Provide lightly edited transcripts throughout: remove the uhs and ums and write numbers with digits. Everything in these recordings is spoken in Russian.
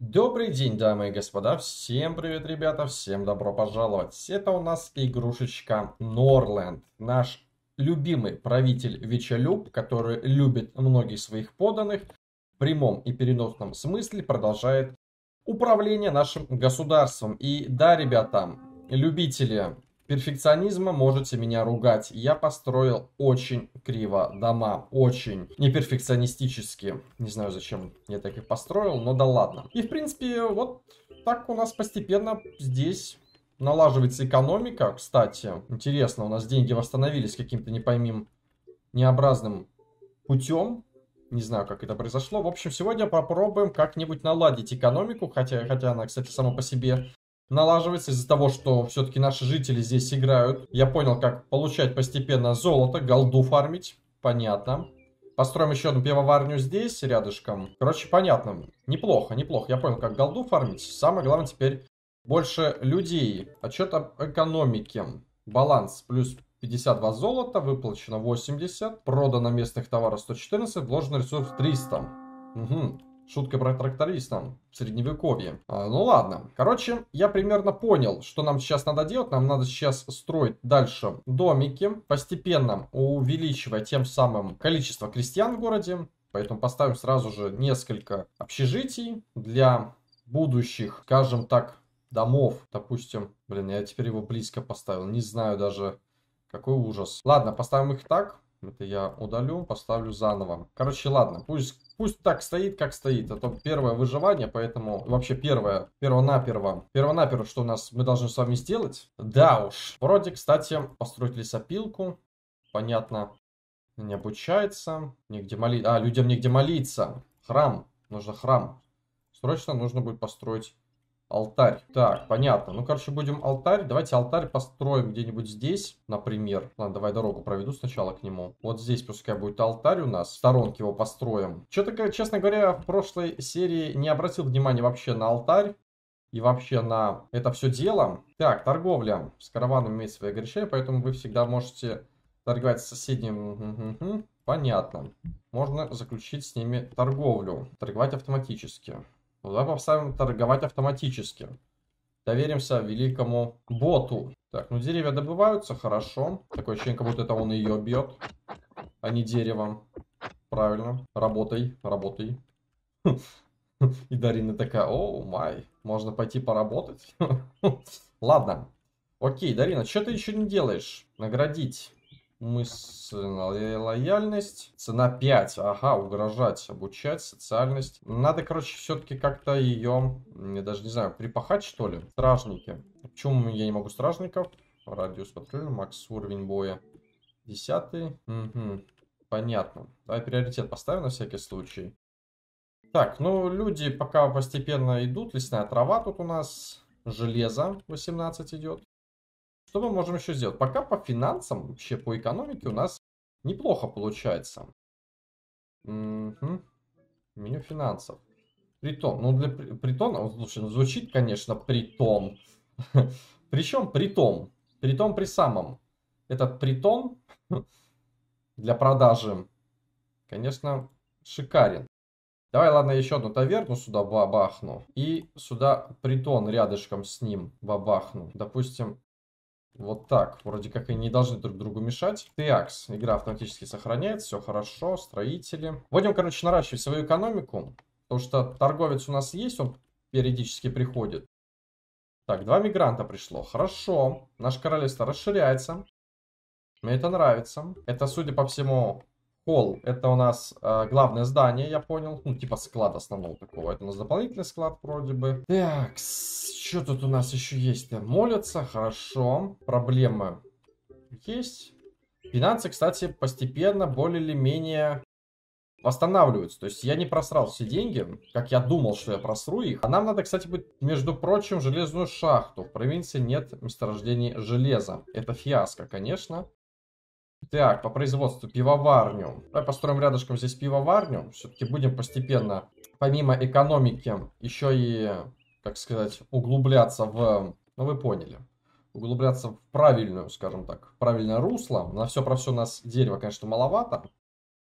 Добрый день, дамы и господа, всем привет, ребята, всем добро пожаловать. Это у нас игрушечка Норленд, наш любимый правитель Вечелюб, который любит многих своих подданных, в прямом и переносном смысле продолжает управление нашим государством. И да, ребята, любители перфекционизма, можете меня ругать. Я построил очень криво дома, очень неперфекционистически. Не знаю, зачем я так их построил, но да ладно. И в принципе, вот так у нас постепенно здесь налаживается экономика. Кстати, интересно, у нас деньги восстановились каким-то не поймим необразным путем. Не знаю, как это произошло. В общем, сегодня попробуем как-нибудь наладить экономику. Хотя она, кстати, сама по себе налаживается из-за того, что все-таки наши жители здесь играют. Я понял, как получать постепенно золото, голду фармить. Понятно. Построим еще одну пивоварню здесь, рядышком. Короче, понятно. Неплохо, неплохо. Я понял, как голду фармить. Самое главное теперь больше людей. Отчет об экономике. Баланс плюс 52 золота, выплачено 80, продано местных товаров 114, вложено ресурсов 300. Угу. Шутка про тракториста в средневековье. Ну ладно. Короче, я примерно понял, что нам сейчас надо делать. Нам надо сейчас строить дальше домики, постепенно увеличивая тем самым количество крестьян в городе. Поэтому поставим сразу же несколько общежитий для будущих, скажем так, домов. Допустим, блин, я теперь его близко поставил. Не знаю даже, какой ужас. Ладно, поставим их так. Это я удалю, поставлю заново. Короче, ладно, пусть так стоит, как стоит. Это первое выживание, поэтому вообще первонаперво, что мы должны с вами сделать. Да уж. Вроде, кстати, построить лесопилку. Понятно. Не обучается. Негде молиться. Людям негде молиться. Храм. Нужно храм. Срочно нужно будет построить алтарь. Так, понятно. Ну, короче, будем алтарь. Давайте алтарь построим где-нибудь здесь, например. Ладно, давай дорогу проведу сначала к нему. Вот здесь пускай будет алтарь у нас. В сторонке его построим. Что-то, честно говоря, в прошлой серии не обратил внимания вообще на алтарь. И вообще на это все дело. Так, торговля. С караваном имеет свои ограничения, поэтому вы всегда можете торговать с соседним. Понятно. Можно заключить с ними торговлю. Торговать автоматически. Ну, давай поставим торговать автоматически. Доверимся великому боту. Так, ну деревья добываются, хорошо. Такое ощущение, как будто это он ее бьет, а не деревом. Правильно. Работай, работай. И Дарина такая, о май, можно пойти поработать? Ладно. Окей, Дарина, что ты еще не делаешь? Наградить. Лояльность. Цена 5. Ага, угрожать, обучать, социальность. Надо, короче, все-таки как-то ее, я даже не знаю, припахать, что ли? Стражники. Почему я не могу стражников? Радиус патруля, макс уровень боя. 10. Угу. Понятно. Давай приоритет поставим на всякий случай. Так, ну люди пока постепенно идут. Лесная трава тут у нас. Железо 18 идет. Что мы можем еще сделать? Пока по финансам, вообще по экономике у нас неплохо получается. Угу. Меню финансов. Притон. Ну, для притона, слушай, ну, звучит, конечно, притон. Причем притон. Притон при самом. Этот притон для продажи, конечно, шикарен. Давай, ладно, еще одну таверну сюда бабахну. И сюда притон рядышком с ним бабахну. Допустим, вот так. Вроде как и не должны друг другу мешать. Такс. Игра автоматически сохраняется. Все хорошо. Строители. Будем, короче, наращивать свою экономику. Потому что торговец у нас есть. Он периодически приходит. Так, 2 мигранта пришло. Хорошо. Наше королевство расширяется. Мне это нравится. Это, судя по всему, холл. Это у нас главное здание, я понял. Ну, типа склад основного такого. Это у нас дополнительный склад вроде бы. Так, что тут у нас еще есть-то? Молятся, хорошо. Проблемы есть. Финансы, кстати, постепенно более или менее восстанавливаются. То есть я не просрал все деньги, как я думал, что я просру их. А нам надо, кстати, быть, между прочим, железную шахту. В провинции нет месторождений железа. Это фиаско, конечно. Так, по производству пивоварню. Давай построим рядышком здесь пивоварню. Все-таки будем постепенно, помимо экономики, еще и, так сказать, углубляться в... Ну, вы поняли. Углубляться в правильную, скажем так, правильное русло. На все про все у нас дерева, конечно, маловато.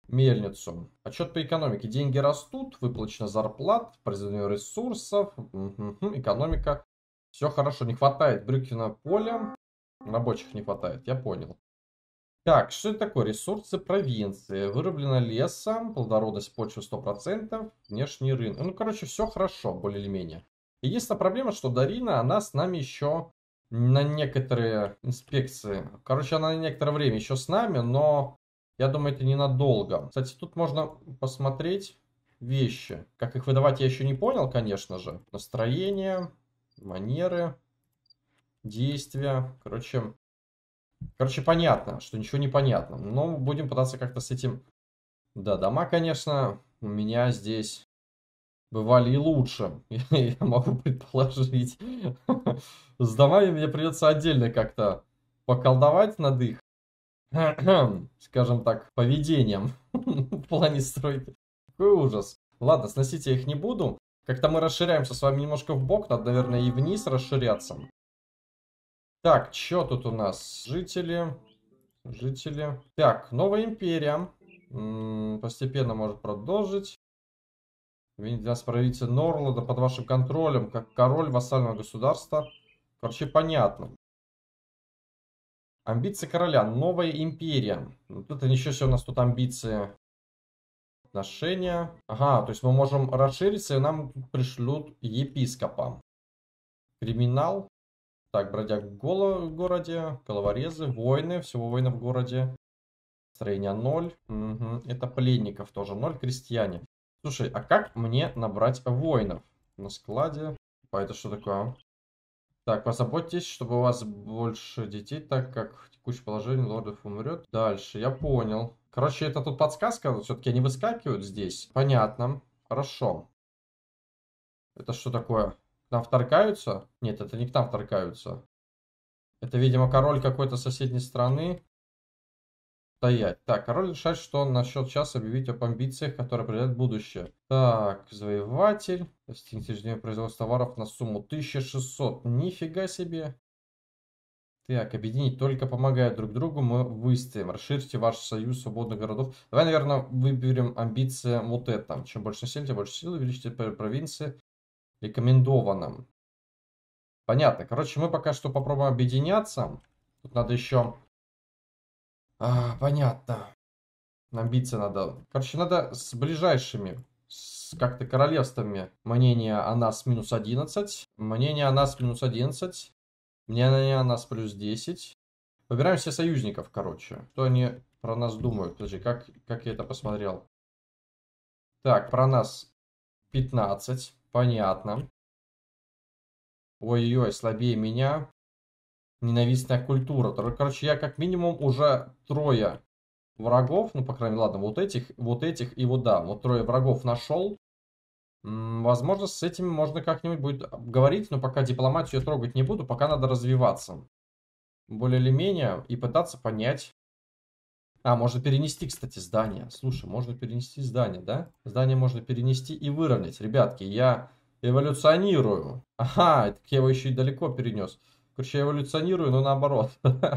Мельницу. Отчет по экономике. Деньги растут, выплачено зарплат, произведение ресурсов, экономика. Все хорошо, не хватает Брюквина поля. Рабочих не хватает, я понял. Так, что это такое? Ресурсы провинции. Вырублено леса, плодородность почвы 100%, внешний рынок. Ну, короче, все хорошо, более или менее. Единственная проблема, что Дарина, она с нами еще на некоторые инспекции. Короче, она на некоторое время еще с нами, но я думаю, это ненадолго. Кстати, тут можно посмотреть вещи. Как их выдавать, я еще не понял, конечно же. Настроение, манеры, действия. Короче, понятно, что ничего не понятно. Но будем пытаться как-то с этим... Да, дома, конечно, у меня здесь бывали и лучше. Я могу предположить. С домами мне придется отдельно как-то поколдовать над их, скажем так, поведением в плане стройки. Какой ужас. Ладно, сносить я их не буду. Как-то мы расширяемся с вами немножко в бок. Надо, наверное, и вниз расширяться. Так, что тут у нас? Жители. Так, новая империя. Постепенно может продолжить. Видите, нас правитель Норланда под вашим контролем, как король вассального государства. Короче, понятно. Амбиции короля. Новая империя. Тут ничего себе, у нас тут амбиции. Отношения. Ага, то есть мы можем расшириться, и нам пришлют епископа. Криминал. Так, бродяг в городе. Головорезы, войны. Всего войны в городе. Строение 0. Угу. Это пленников тоже 0. Крестьяне. Слушай, а как мне набрать воинов? На складе. А это что такое? Так, позаботьтесь, чтобы у вас больше детей, так как в текущем положении лордов умрет. Дальше, я понял. Короче, это тут подсказка, все-таки они выскакивают здесь. Понятно. Хорошо. Это что такое? К нам вторгаются? Нет, это не к нам вторгаются. Это, видимо, король какой-то соседней страны. Стоять. Так, король решает, что он насчет часа объявить об амбициях, которые определяют будущее. Так, завоеватель. Достигните ежедневного производства товаров на сумму 1600. Нифига себе. Так, объединить только помогая друг другу, мы выстоим. Расширьте ваш союз свободных городов. Давай, наверное, выберем амбиции вот это. Чем больше населения, тем больше сил. Увеличьте провинции. Рекомендованным. Понятно. Короче, мы пока что попробуем объединяться. Тут надо еще... понятно. Амбиции надо. Короче, надо с ближайшими, с как-то королевствами. Мнение о нас минус 11. Мнение о нас минус 11. Мнение о нас плюс 10. Выбираем все союзников, короче. Что они про нас думают? Подожди, как я это посмотрел? Так, про нас 15. Понятно. Ой-ой-ой, слабее меня. Ненавистная культура. Короче, я как минимум уже 3 врагов, ну, по крайней мере, ладно, вот этих и вот, да, вот 3 врагов нашел. Возможно, с этими можно как-нибудь будет говорить, но пока дипломатию я трогать не буду, пока надо развиваться. Более или менее, и пытаться понять. Можно перенести, кстати, здание. Слушай, можно перенести здание, да? Здание можно перенести и выровнять. Ребятки, я эволюционирую. Ага, так я его еще и далеко перенес. Короче, я эволюционирую, но наоборот.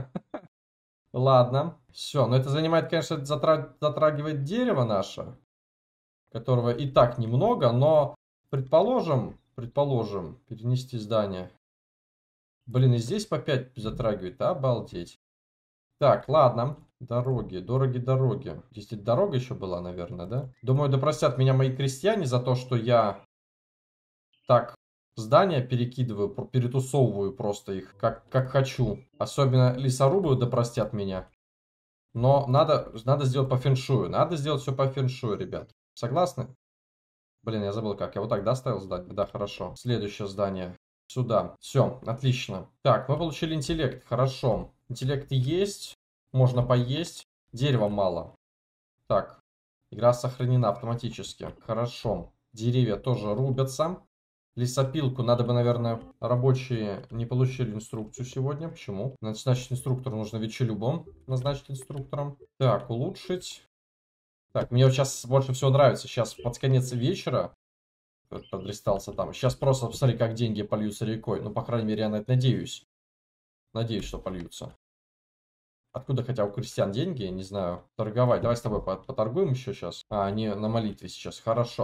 Ладно, все. Но это занимает, конечно, затрагивает дерево наше, которого и так немного, но предположим, перенести здание. Блин, и здесь по 5 затрагивает, обалдеть. Так, ладно. Дороги. Здесь дорога еще была, наверное, да? Думаю, да простят меня мои крестьяне за то, что я так здания перекидываю, перетусовываю просто их, как хочу. Особенно лесорубы, да простят меня. Но надо сделать по фэншую. Надо сделать все по фэншую, ребят. Согласны? Блин, я забыл как. Я вот так, да, ставил здание? Да, хорошо. Следующее здание. Сюда. Все, отлично. Так, мы получили интеллект. Хорошо. Интеллект есть. Можно поесть. Дерева мало. Так. Игра сохранена автоматически. Хорошо. Деревья тоже рубятся. Лесопилку надо бы, наверное, рабочие не получили инструкцию сегодня. Почему? Значит, инструктор нужно вечелюбом назначить инструктором. Так, улучшить. Так, мне вот сейчас больше всего нравится. Сейчас под конец вечера подрестался там. Сейчас просто посмотри, как деньги польются рекой. Ну, по крайней мере, я на это надеюсь. Надеюсь, что польются. Откуда хотя у крестьян деньги, не знаю, торговать. Давай с тобой поторгуем еще сейчас. А, не на молитве сейчас, хорошо.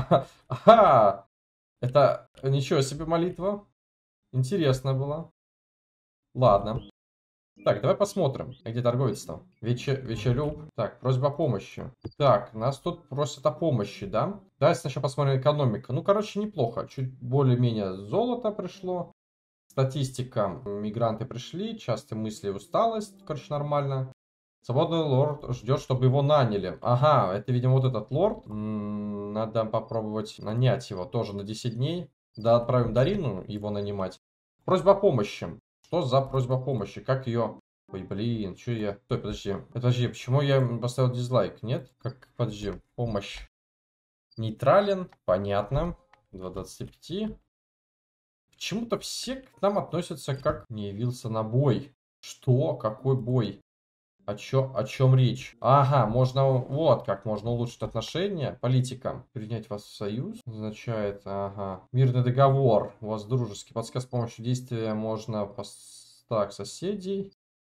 Ага, это ничего себе молитва. Интересно было. Ладно. Так, давай посмотрим, где торговец-то. Вечерюк. Так, просьба о помощи. Так, нас тут просят о помощи, да? Давай сначала посмотрим экономика. Ну, короче, неплохо. Чуть более-менее золото пришло. Статистика. Мигранты пришли. Частые мысли и усталость. Короче, нормально. Свободный лорд ждет, чтобы его наняли. Ага, это, видимо, вот этот лорд. Надо попробовать нанять его тоже на 10 дней. Да, отправим Дарину его нанимать. Просьба о помощи. Что за просьба о помощи? Как ее... Ой, блин, что я... Стой, подожди, почему я поставил дизлайк? Нет? Как, подожди, помощь. Нейтрален, понятно. 2.25. Почему-то все к нам относятся как... Не явился на бой. Что? Какой бой? О чем речь? Ага, можно... Вот как можно улучшить отношения. Политика. Принять вас в союз. Означает... Ага. Мирный договор. У вас дружеский. Подсказ с помощью действия можно... Так, соседей.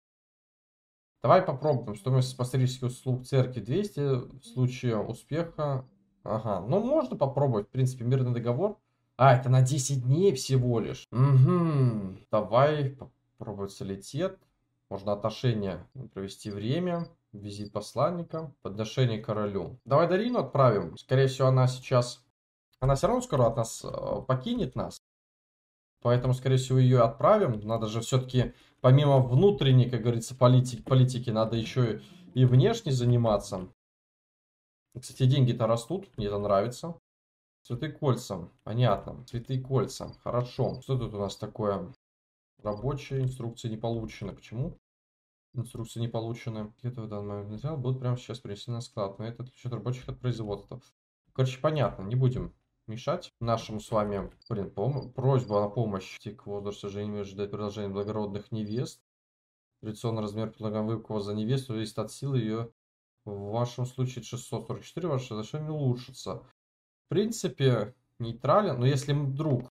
Давай попробуем. Стоимость пасторических услуг церкви 200. В случае успеха... Ага. Ну, можно попробовать. В принципе, мирный договор. А, это на 10 дней всего лишь. Угу. Давай попробовать солитет. Можно отношения провести время. Визит посланника. Подношение королю. Давай Дарину отправим. Скорее всего, она сейчас... Она все равно скоро от нас покинет нас. Поэтому, скорее всего, ее отправим. Надо же все-таки, помимо внутренней, как говорится, политики, надо еще и внешне заниматься. Кстати, деньги-то растут. Мне это нравится. Цветы кольца. Понятно. Цветы кольца. Хорошо. Что тут у нас такое? Рабочие инструкции не получены. Почему? Инструкции не получены. Где-то в данный момент нельзя. Будут прямо сейчас принесены на склад. Но это отключает рабочих от производства. Короче, понятно. Не будем мешать нашему с вами, блин, просьбу о помощи к возрасту женщины ожидать продолжения благородных невест. Традиционный размер предлагаемого выпуска за невесту зависит от силы ее. В вашем случае 644, ваше разрешение улучшится. В принципе, нейтрален, но если вдруг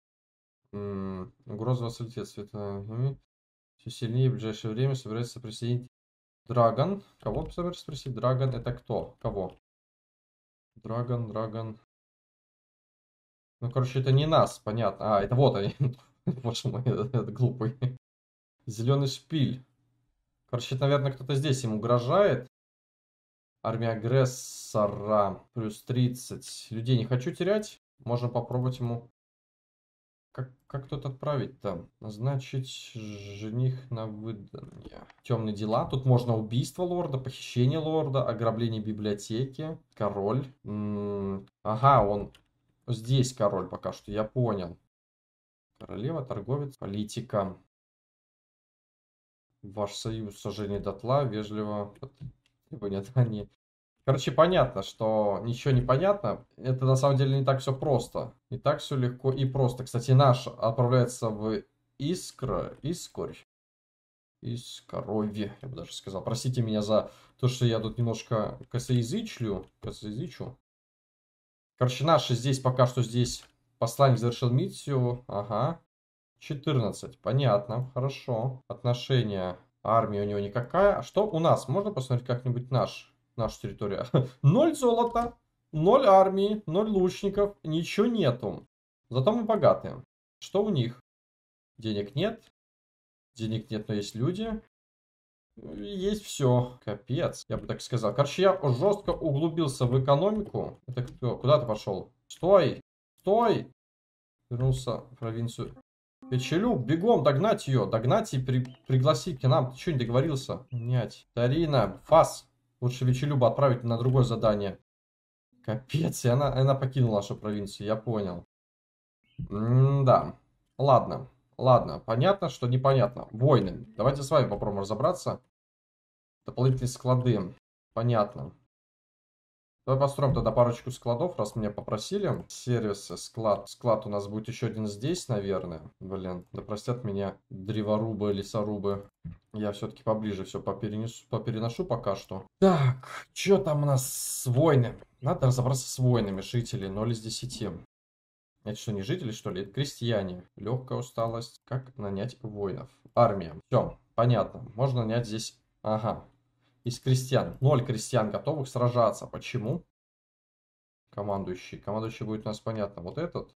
угроза вассалитета все сильнее в ближайшее время собирается присоединить Драгон. Кого собирается присоединить? Драгон это кто? Кого? Драгон. Ну, короче, это не нас, понятно. А, это вот они. Боже мой, это глупый. Зеленый шпиль. Короче, это, наверное, кто-то здесь им угрожает. Армия агрессора. Плюс 30. Людей не хочу терять. Можно попробовать ему... Как тут отправить-то? Назначить жених на выданье. Темные дела. Тут можно убийство лорда, похищение лорда, ограбление библиотеки. Король. Ага, он... Здесь король пока что, я понял. Королева, торговец, политика. Ваш союз сожжение дотла, вежливо. Требования. Короче, понятно, что ничего не понятно. Это на самом деле не так все просто. Не так все легко и просто. Кстати, наш отправляется в Искорь. Искоровье, я бы даже сказал. Простите меня за то, что я тут немножко косоязычу. Короче, наши здесь пока что здесь. Посланник завершил миссию. Ага. 14. Понятно. Хорошо. Отношения. Армия у него никакая. А что у нас? Можно посмотреть как-нибудь нашу территорию? 0 золота. 0 армии. 0 лучников. Ничего нету. Зато мы богатые. Что у них? Денег нет. Денег нет, но есть люди. Есть все. Капец. Я бы так сказал. Короче, я жестко углубился в экономику. Это кто? Куда ты пошел? Стой! Стой! Вернулся в провинцию. Вечелюк, бегом догнать ее. Догнать и пригласить к нам. Ты что, не договорился? Нет. Тарина, Фас. Лучше Вечелюба отправить на другое задание. Капец, и она покинула нашу провинцию, я понял. Да. Ладно. Понятно, что непонятно. Войны. Давайте с вами попробуем разобраться. Дополнительные склады. Понятно. Давай построим тогда парочку складов, раз меня попросили. Сервисы, склад. Склад у нас будет еще один здесь, наверное. Блин, да простят меня древорубы, лесорубы. Я все-таки поближе все попереношу пока что. Так, что там у нас с войнами? Надо разобраться с войнами. Жители 0 из 10. Это что, не жители, что ли? Это крестьяне. Легкая усталость. Как нанять воинов? Армия. Все, понятно. Можно нанять здесь Ага. Из крестьян. 0 крестьян готовых сражаться. Почему? Командующий. Командующий будет у нас, понятно, вот этот.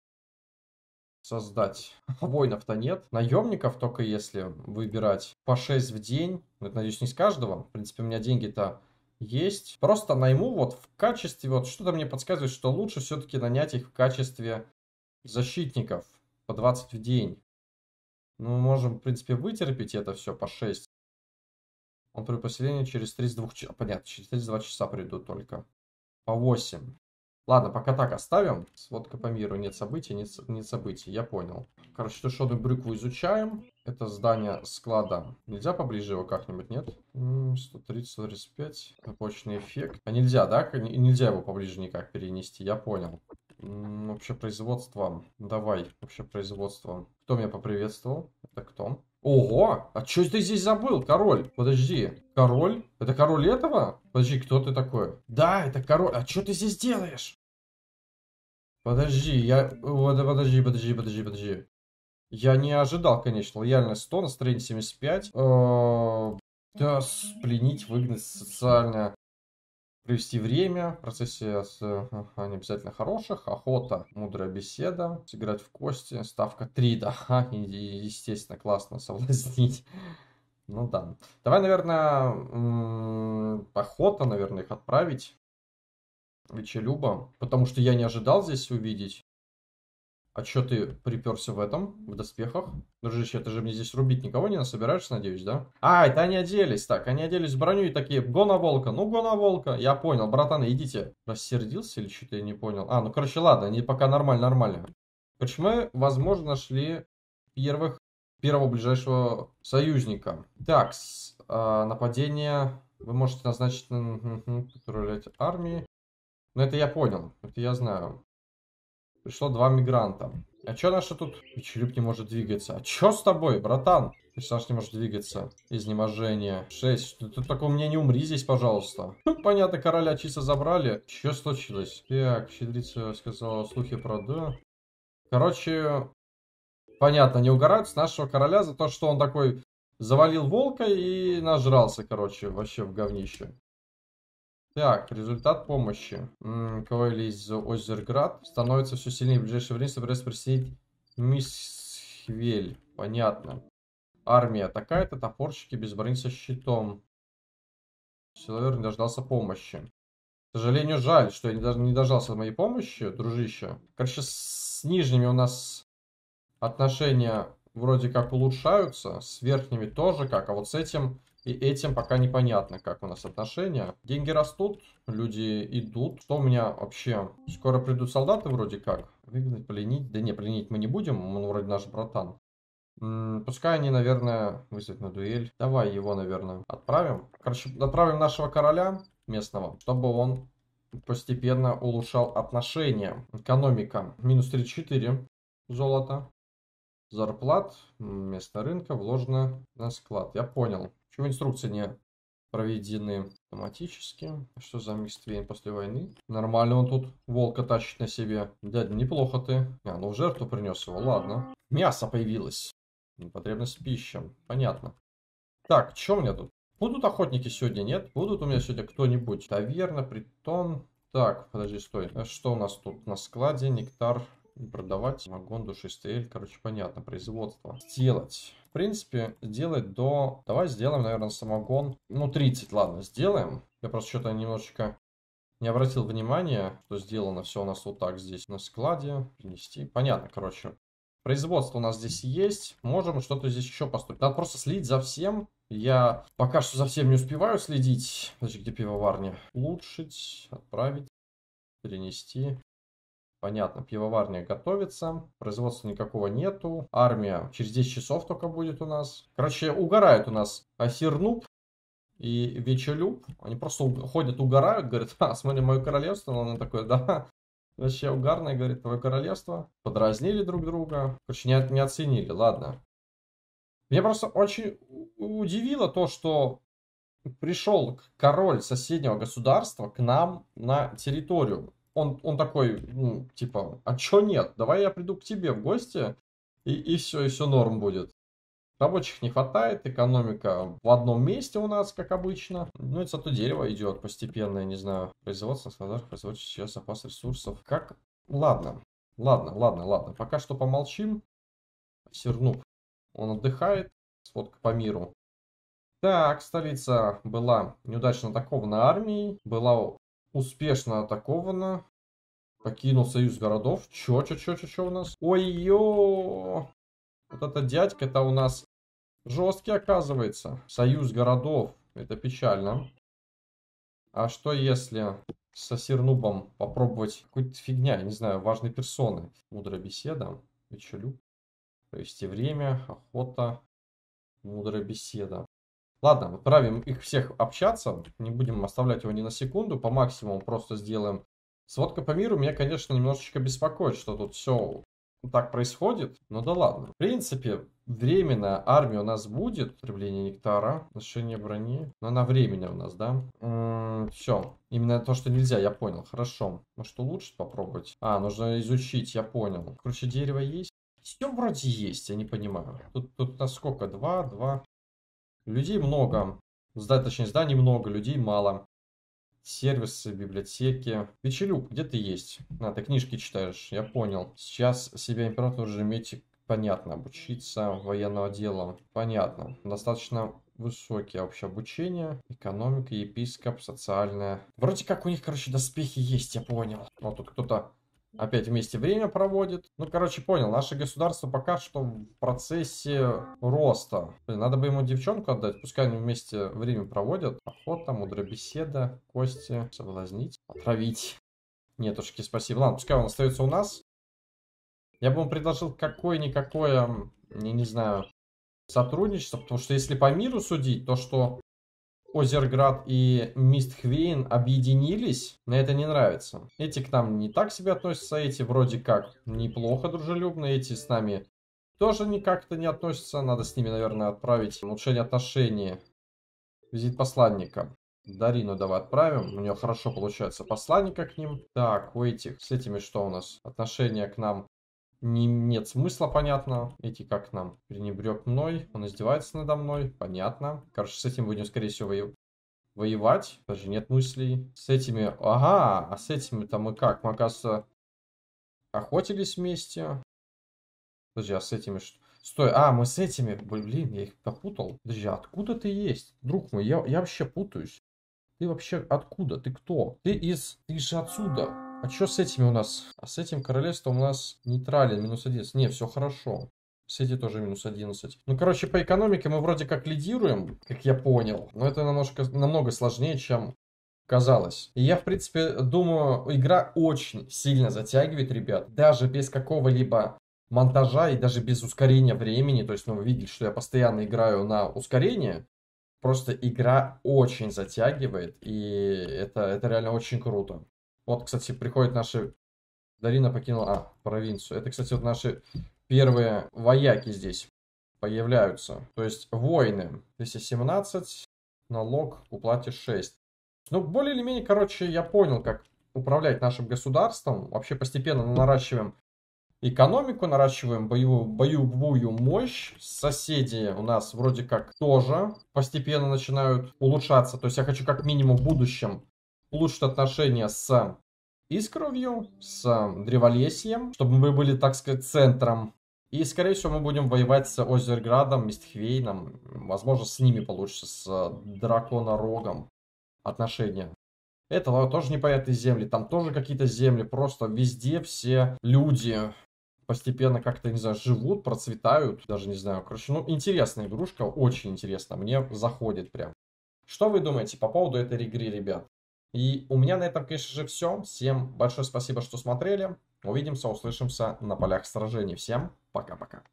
Создать. Воинов-то нет. Наемников только если выбирать по 6 в день. Ну, это, надеюсь, не с каждого. В принципе, у меня деньги-то есть. Просто найму вот в качестве... Вот что-то мне подсказывает, что лучше все-таки нанять их в качестве защитников. По 20 в день. Ну, мы можем, в принципе, вытерпеть это все по 6. Он при поселении через 32 часа. Понятно, через 32 часа придут только. По 8. Ладно, пока так оставим. Сводка по миру. Нет событий, нет событий. Я понял. Короче, тушеную брюкву изучаем. Это здание склада. Нельзя поближе его как-нибудь, нет? 130, 135. Побочный эффект. А нельзя, да? Нельзя его поближе никак перенести. Я понял. Вообще производство. Давай, вообще производство. Кто меня поприветствовал? Это кто? Ого! А что ты здесь забыл, король? Подожди. Король? Это король этого? Подожди, кто ты такой? Да, это король. А что ты здесь делаешь? Подожди, подожди. Я не ожидал, конечно. Лояльность 100, настроение 75. Да, пленить, выгнать социально. Провести время в процессе не обязательно хороших. Охота, мудрая беседа. Сыграть в кости. Ставка 3, да. Естественно, классно соблазнить. Ну да. Давай, наверное, охота, наверное, их отправить. Вечелюба. Потому что я не ожидал здесь увидеть. А чё ты приперся в этом, в доспехах? Дружище, ты же мне здесь рубить никого не насобираешься, надеюсь, да? А, это они оделись. Так, они оделись в броню и такие, гона волка. Ну, гона волка. Я понял, братаны, идите. Рассердился или что-то я не понял? А, ну, короче, ладно, они пока нормально. Короче, мы, возможно, нашли первого ближайшего союзника. Так, нападение. Вы можете назначить патрулировать армии. Ну, это я понял, это я знаю. Пришло 2 мигранта. А чё наша тут? Вечелюб не может двигаться. А чё с тобой, братан? Персонаж не может двигаться. Изнеможение. 6. Ты только у меня не умри здесь, пожалуйста. Понятно, короля чисто забрали. Чё случилось? Так, щедрица сказала слухи про да. Короче, понятно, не угорают с нашего короля за то, что он такой завалил волка и нажрался, короче, вообще в говнище. Так, результат помощи. Кавалерия из Озерград становится все сильнее. В ближайшее время собирается присоединить Мисхвель. Понятно. Армия такая-то, топорщики без брони со щитом. Силовер не дождался помощи. К сожалению, жаль, что я не дождался моей помощи, дружище. Короче, с нижними у нас отношения вроде как улучшаются, с верхними тоже как, а вот с этим и этим пока непонятно, как у нас отношения. Деньги растут, люди идут. Что у меня вообще? Скоро придут солдаты вроде как. Выгнать, пленить. Да не, пленить мы не будем, он вроде наш братан. Пускай они, наверное, вызовут на дуэль. Давай его, наверное, отправим. Короче, отправим нашего короля местного, чтобы он постепенно улучшал отношения. Экономика. Минус 34 золота. Зарплат, место рынка вложено на склад. Я понял. Почему инструкции не проведены автоматически? Что за микствейн после войны? Нормально он тут волка тащит на себе. Дядя, неплохо ты. А, ну в жертву принес его, ладно. Мясо появилось. Потребность в пище. Понятно. Так, что у меня тут? Будут охотники сегодня, нет? Будут у меня сегодня кто-нибудь? Таверна, притон. Так, подожди, стой. Что у нас тут на складе? Нектар. Продавать, самогон, душистый эль, короче, понятно, производство. Сделать. В принципе, сделать до... Давай сделаем, наверное, самогон. Ну, 30, ладно, сделаем. Я просто что-то немножечко не обратил внимания, что сделано все у нас вот так здесь на складе. Принести. Понятно, короче. Производство у нас здесь есть. Можем что-то здесь еще построить. Надо просто следить за всем. Я пока что за всем не успеваю следить. Подожди, где пивоварня? Улучшить, отправить, перенести. Понятно, пивоварня готовится, производства никакого нету, армия через 10 часов только будет у нас. Короче, угорают у нас Асирнуб и Вечелюб, они просто ходят, угорают, говорят, смотри, мое королевство, но оно такое, да, вообще угарное, говорит, твое королевство. Подразнили друг друга, короче, не оценили, ладно. Меня просто очень удивило то, что пришел король соседнего государства к нам на территорию. Он такой, ну, типа, а чё нет? Давай я приду к тебе в гости, и все норм будет. Рабочих не хватает, экономика в одном месте у нас, как обычно. Ну и зато дерево идет постепенно, я не знаю. Производство, складах, производство сейчас запас ресурсов. Как? Ладно, ладно. Пока что помолчим. Сернуб, он отдыхает. Сводка по миру. Так, столица была неудачно атакована армией. Была успешно атакована. Покинул союз городов. Чё у нас? Ой-ё! Вот этот дядька-то у нас жесткий, оказывается. Союз городов. Это печально. А что если со Сернубом попробовать какую-то фигня, я не знаю, важные персоны? Мудрая беседа. Вечерю. Провести время. Охота. Мудрая беседа. Ладно, отправим их всех общаться. Не будем оставлять его ни на секунду. По максимуму просто сделаем. Сводка по миру меня, конечно, немножечко беспокоит, что тут все так происходит. Ну да ладно. В принципе, временная армия у нас будет. Потребление нектара, ношение брони. Но она временная у нас, да? Все. Именно то, что нельзя, я понял. Хорошо. Может улучшить попробовать? А, нужно изучить, я понял. Короче, дерево есть. Все вроде есть, я не понимаю. Тут на сколько? Два. Людей много. Точнее, зданий много, людей мало. Сервисы, библиотеки. Вечелюк, где ты есть? А, ты книжки читаешь, я понял. Сейчас себя император уже иметь, понятно. Обучиться военного дела, понятно. Достаточно высокие общее обучение. Экономика, епископ, социальная. Вроде как у них, короче, доспехи есть, я понял. Вот тут кто-то опять вместе время проводит. Ну, короче, понял. Наше государство пока что в процессе роста. Блин, надо бы ему девчонку отдать. Пускай они вместе время проводят. Охота, мудрая беседа, кости, соблазнить, отравить. Нетушки, спасибо. Ладно, пускай он остается у нас. Я бы ему предложил какое-никакое, я не знаю, сотрудничество. Потому что если по миру судить, то что Озерград и Мистхвейн объединились, мне это не нравится. Эти к нам не так себя относятся, эти вроде как неплохо дружелюбно, эти с нами тоже никак-то не относятся. Надо с ними, наверное, отправить улучшение отношений. Визит посланника. Дарину давай отправим, у нее хорошо получается посланника к ним. Так, у этих, с этими что у нас? Отношения к нам нет смысла, понятно. Эти как к нам? Пренебрег мной, он издевается надо мной, понятно. Короче, с этим будем, скорее всего, воевать. Даже нет мыслей. С этими, ага, а с этими-то мы как? Мы, оказывается, охотились вместе. Подожди, а с этими что? Стой, мы с этими, блин, я их попутал. Подожди, откуда ты есть? Друг мой, я вообще путаюсь. Ты вообще откуда? Ты кто? Ты же отсюда. А что с этими у нас? А с этим королевством у нас нейтрален, минус 11. Не, все хорошо. С этим тоже минус 11. Ну, короче, по экономике мы вроде как лидируем, как я понял. Но это намного сложнее, чем казалось. И я, в принципе, думаю, игра очень сильно затягивает, ребят. Даже без какого-либо монтажа и даже без ускорения времени. То есть, вы видели, что я постоянно играю на ускорение. Просто игра очень затягивает, и это реально очень круто. Вот, кстати, приходят наши... Дарина покинула... провинцию. Это, кстати, вот наши первые вояки здесь появляются. То есть, воины. 217, налог, уплате 6. Ну, более или менее, короче, я понял, как управлять нашим государством. Вообще, постепенно наращиваем экономику, наращиваем боевую мощь. Соседи у нас вроде как тоже постепенно начинают улучшаться. То есть я хочу как минимум в будущем улучшить отношения с Искровью, с Древолесьем, чтобы мы были, так сказать, центром. И, скорее всего, мы будем воевать с Озерградом, Мистхвейном. Возможно, с ними получится, с Драконорогом отношения. Это тоже непонятные земли. Там тоже какие-то земли. Просто везде все люди постепенно как-то, не знаю, живут, процветают. Даже не знаю. Короче, ну, интересная игрушка. Очень интересно. Мне заходит прям. Что вы думаете по поводу этой игры, ребят? И у меня на этом, конечно же, все. Всем большое спасибо, что смотрели. Увидимся, услышимся на полях сражений. Всем пока-пока.